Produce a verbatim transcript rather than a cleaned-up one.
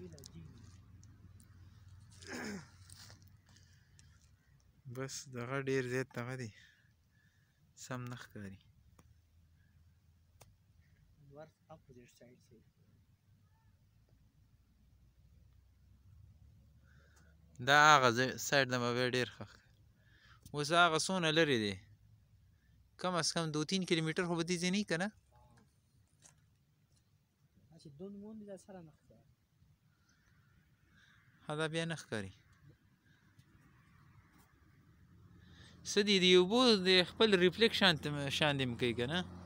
بس دغه ډېر زیات دغه دی سم نه ښکاري دا هغه سایډ نه به بیا ډېر ښه ښکاري اوس هغه څونه لرې دی کم از کم دو تین کیلومیټر خو به دې ځای نه وي که نه ها دا بیا نه ښکاري څه دي د اوبو د خپل ریفلیکټ شان دې م کوي که نه